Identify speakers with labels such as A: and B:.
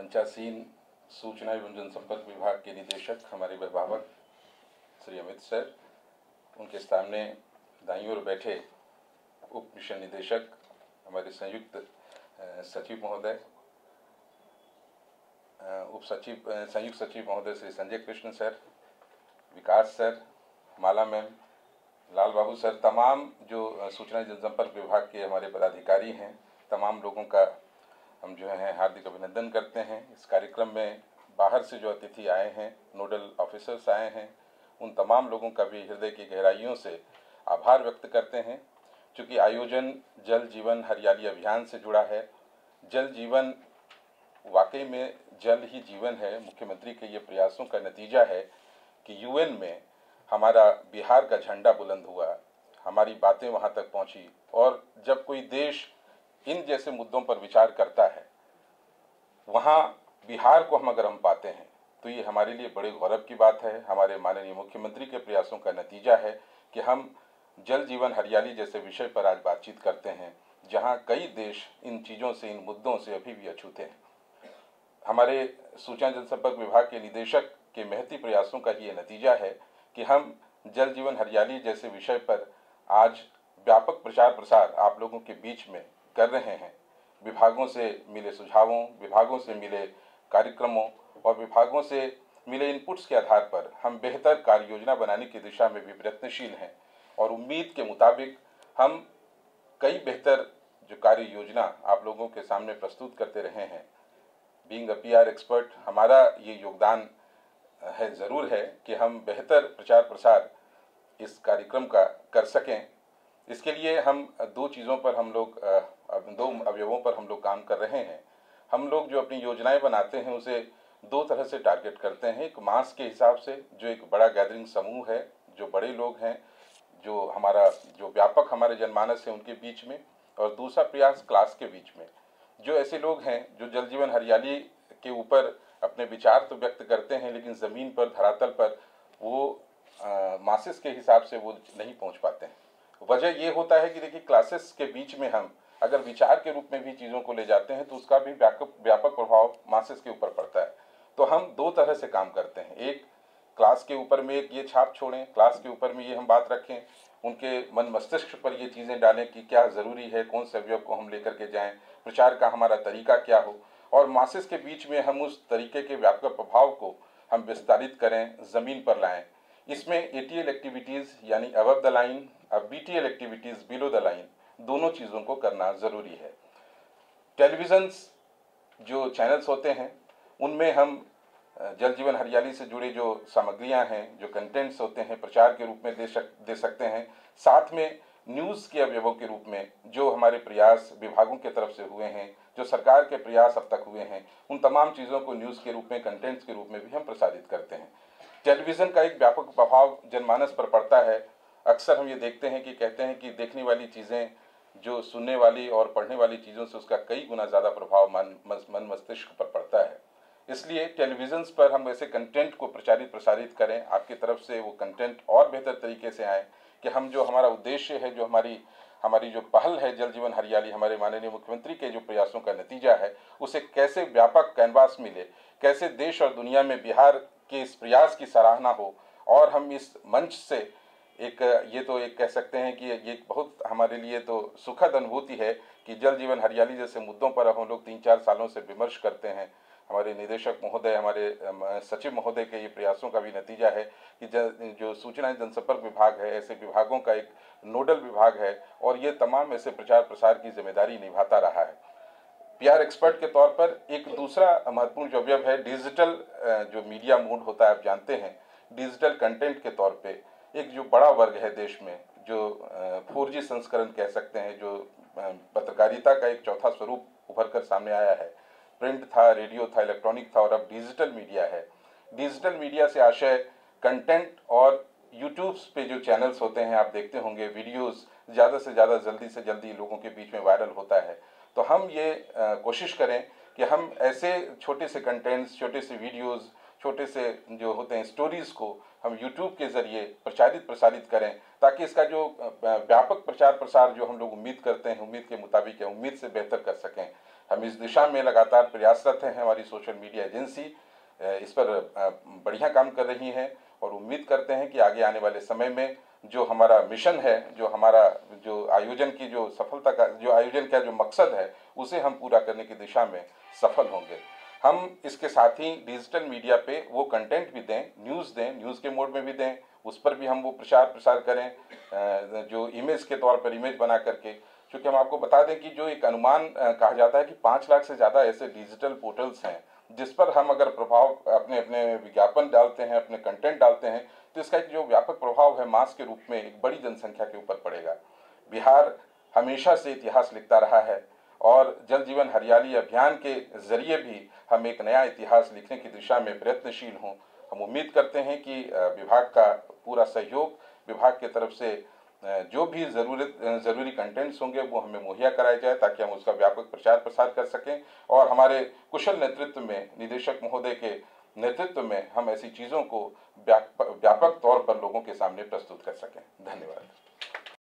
A: मंचासीन सूचना एवं जनसंपर्क विभाग के निदेशक हमारे अभिभावक श्री अमित सर, उनके सामने दाईं ओर बैठे उप मिशन निदेशक हमारे संयुक्त सचिव महोदय, संयुक्त सचिव महोदय Shri Sanjay Krishna sir, Vikas sir, Mala ma'am, Lal Babu sir, तमाम जो सूचना जनसंपर्क विभाग के हमारे पदाधिकारी हैं, तमाम लोगों का हम जो है हार्दिक अभिनंदन करते हैं। इस कार्यक्रम में बाहर से जो अतिथि आए हैं, नोडल ऑफिसर्स आए हैं, उन तमाम लोगों का भी हृदय की गहराइयों से आभार व्यक्त करते हैं। चूँकि आयोजन जल जीवन हरियाली अभियान से जुड़ा है। जल जीवन वाकई में जल ही जीवन है। मुख्यमंत्री के ये प्रयासों का नतीजा है कि यूएन में हमारा बिहार का झंडा बुलंद हुआ, हमारी बातें वहाँ तक पहुँची। और जब कोई देश इन जैसे मुद्दों पर विचार करता है, वहाँ बिहार को अगर हम पाते हैं तो ये हमारे लिए बड़े गौरव की बात है। हमारे माननीय मुख्यमंत्री के प्रयासों का नतीजा है कि हम जल जीवन हरियाली जैसे विषय पर आज बातचीत करते हैं, जहाँ कई देश इन चीज़ों से, इन मुद्दों से अभी भी अछूते हैं। हमारे सूचना जनसंपर्क विभाग के निदेशक के महती प्रयासों का ये नतीजा है कि हम जल जीवन हरियाली जैसे विषय पर आज व्यापक प्रचार प्रसार आप लोगों के बीच में कर रहे हैं। विभागों से मिले सुझावों, विभागों से मिले कार्यक्रमों और विभागों से मिले इनपुट्स के आधार पर हम बेहतर कार्य योजना बनाने की दिशा में भी प्रयत्नशील हैं और उम्मीद के मुताबिक हम कई बेहतर जो कार्य योजना आप लोगों के सामने प्रस्तुत करते रहे हैं। बीइंग अ पीआर एक्सपर्ट, हमारा ये योगदान है, ज़रूर है कि हम बेहतर प्रचार प्रसार इस कार्यक्रम का कर सकें। इसके लिए हम दो चीज़ों पर हम लोग, दो अवयवों पर हम लोग काम कर रहे हैं। हम लोग जो अपनी योजनाएं बनाते हैं उसे दो तरह से टारगेट करते हैं। एक मास के हिसाब से, जो एक बड़ा गैदरिंग समूह है, जो बड़े लोग हैं, जो हमारा जो व्यापक हमारे जनमानस है उनके बीच में, और दूसरा प्रयास क्लास के बीच में, जो ऐसे लोग हैं जो जल जीवन हरियाली के ऊपर अपने विचार तो व्यक्त करते हैं लेकिन ज़मीन पर, धरातल पर वो मासेस के हिसाब से वो नहीं पहुंच पाते हैं। वजह ये होता है कि देखिए, क्लासेस के बीच में हम अगर विचार के रूप में भी चीज़ों को ले जाते हैं तो उसका भी व्यापक प्रभाव मासेस के ऊपर पड़ता है। तो हम दो तरह से काम करते हैं। एक, क्लास के ऊपर में एक ये छाप छोड़ें, क्लास के ऊपर में ये हम बात रखें, उनके मन मस्तिष्क पर ये चीज़ें डालें कि क्या ज़रूरी है, कौन से अवयव को हम लेकर के जाएं, प्रचार का हमारा तरीका क्या हो, और मासेस के बीच में हम उस तरीके के व्यापक प्रभाव को हम विस्तारित करें, ज़मीन पर लाएँ। इसमें एटीएल एक्टिविटीज़ यानी above the line, BTL activities below the line, दोनों चीज़ों को करना ज़रूरी है। टेलीविज़न्स जो चैनल्स होते हैं उनमें हम जल जीवन हरियाली से जुड़े जो सामग्रियां हैं, जो कंटेंट्स होते हैं, प्रचार के रूप में दे सकते हैं। साथ में न्यूज़ के अवयवों के रूप में जो हमारे प्रयास विभागों के तरफ से हुए हैं, जो सरकार के प्रयास अब तक हुए हैं, उन तमाम चीज़ों को न्यूज़ के रूप में, कंटेंट्स के रूप में भी हम प्रसारित करते हैं। टेलीविज़न का एक व्यापक प्रभाव जनमानस पर पड़ता है। अक्सर हम ये देखते हैं कि कहते हैं कि देखने वाली चीज़ें जो सुनने वाली और पढ़ने वाली चीज़ों से उसका कई गुना ज़्यादा प्रभाव मन मस्तिष्क पर पड़ता है। इसलिए टेलीविज़न पर हम ऐसे कंटेंट को प्रसारित करें, आपकी तरफ से वो कंटेंट और बेहतर तरीके से आए कि हम जो हमारा उद्देश्य है, जो हमारी जो पहल है जल जीवन हरियाली, हमारे माननीय मुख्यमंत्री के जो प्रयासों का नतीजा है, उसे कैसे व्यापक कैनवास मिले, कैसे देश और दुनिया में बिहार के इस प्रयास की सराहना हो, और हम इस मंच से ये तो एक कह सकते हैं कि ये बहुत हमारे लिए तो सुखद अनुभूति है कि जल जीवन हरियाली जैसे मुद्दों पर हम लोग 3-4 सालों से विमर्श करते हैं। हमारे निदेशक महोदय, हमारे सचिव महोदय के ये प्रयासों का भी नतीजा है कि जो सूचना जनसंपर्क विभाग है, ऐसे विभागों का एक नोडल विभाग है और ये तमाम ऐसे प्रचार प्रसार की जिम्मेदारी निभाता रहा है। पीआर एक्सपर्ट के तौर पर एक दूसरा महत्वपूर्ण जो अवयव है, डिजिटल जो मीडिया मूड होता है, आप जानते हैं, डिजिटल कंटेंट के तौर पे एक जो बड़ा वर्ग है देश में, जो 4G संस्करण कह सकते हैं, जो पत्रकारिता का एक चौथा स्वरूप उभर कर सामने आया है। प्रिंट था, रेडियो था, इलेक्ट्रॉनिक था और अब डिजिटल मीडिया है। डिजिटल मीडिया से आशय कंटेंट, और यूट्यूब पे जो चैनल्स होते हैं आप देखते होंगे, वीडियोस ज़्यादा से ज़्यादा जल्दी से जल्दी लोगों के बीच में वायरल होता है। तो हम ये कोशिश करें कि हम ऐसे छोटे से कंटेंट्स, छोटे से वीडियोज़, छोटे से जो होते हैं स्टोरीज़ को हम यूट्यूब के ज़रिए प्रसारित करें, ताकि इसका जो व्यापक प्रचार प्रसार जो हम लोग उम्मीद करते हैं, उम्मीद के मुताबिक या उम्मीद से बेहतर कर सकें। हम इस दिशा में लगातार प्रयासरत हैं। हमारी सोशल मीडिया एजेंसी इस पर बढ़िया काम कर रही है और उम्मीद करते हैं कि आगे आने वाले समय में जो हमारा मिशन है, जो हमारा जो आयोजन की जो सफलता का जो आयोजन का जो मकसद है, उसे हम पूरा करने की दिशा में सफल होंगे। हम इसके साथ ही डिजिटल मीडिया पे वो कंटेंट भी दें, न्यूज़ के मोड में भी दें, उस पर भी हम वो प्रसार करें जो इमेज के तौर पर इमेज बना करके। क्योंकि हम आपको बता दें कि जो एक अनुमान कहा जाता है कि 5 लाख से ज़्यादा ऐसे डिजिटल पोर्टल्स हैं जिस पर हम अगर प्रभाव अपने अपने विज्ञापन डालते हैं, अपने कंटेंट डालते हैं, तो इसका एक जो व्यापक प्रभाव है मास के रूप में एक बड़ी जनसंख्या के ऊपर पड़ेगा। बिहार हमेशा से इतिहास लिखता रहा है और जल जीवन हरियाली अभियान के जरिए भी हम एक नया इतिहास लिखने की दिशा में प्रयत्नशील हों। हम उम्मीद करते हैं कि विभाग का पूरा सहयोग, विभाग की तरफ से जो भी ज़रूरी कंटेंट्स होंगे वो हमें मुहैया कराए जाए ताकि हम उसका व्यापक प्रचार प्रसार कर सकें और हमारे कुशल नेतृत्व में, निदेशक महोदय के नेतृत्व में हम ऐसी चीज़ों को व्यापक तौर पर लोगों के सामने प्रस्तुत कर सकें। धन्यवाद।